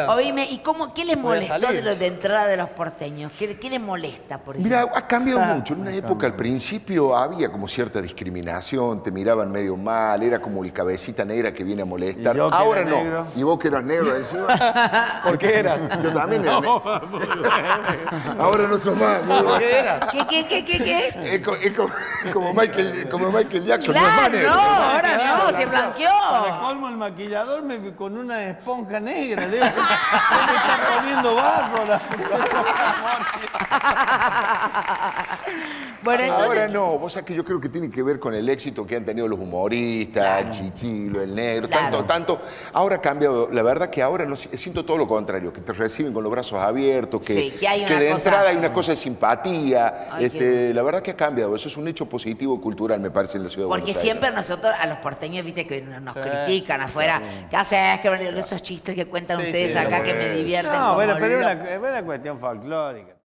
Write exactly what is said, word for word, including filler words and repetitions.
podía. Oíme, ¿y cómo, qué les molestó salir. de, lo de entrada de los porteños? ¿Qué, qué les molesta, por ejemplo? Mira, ha cambiado mucho. En una época, al principio, había como cierta discriminación, te miraban medio mal, era como el cabecita negra que viene a molestar. ¿Y yo que Ahora era no. negro? Y vos que eras negro encima. ¿Por qué eras? Yo también era negro. Ahora no sos más. ¿Por qué eras? ¿Qué, qué, qué, qué, qué? Es, co- es como, como Michael, como Michael Jackson, no es más Claro, negro. no, ahora no, se blanqueó. Para colmo, el maquillador me, con una esponja negra. Digo, me está poniendo barro. La... Bueno, entonces... Ahora no, vos sabés que yo creo que tiene que ver con el éxito que han tenido los humoristas, el Chichilo, el Negro, Claro. tanto, tanto. Ahora ha cambiado. La verdad que ahora no, siento todo lo contrario, que te reciben con los brazos abiertos, que, Sí, que hay una de cosa- entrada hay una cosa de simpatía. Ay, este, qué- la verdad que ha cambiado. Eso es un hecho positivo cultural, me parece, en la ciudad de Porque Buenos siempre Aires. nosotros, a los porteños, viste, que nos Sí, critican afuera. ¿Qué haces? Que esos chistes que cuentan Sí, ustedes sí, acá lo que me es. divierten. No, como bueno, pero es loco. una, es una cuestión folclórica.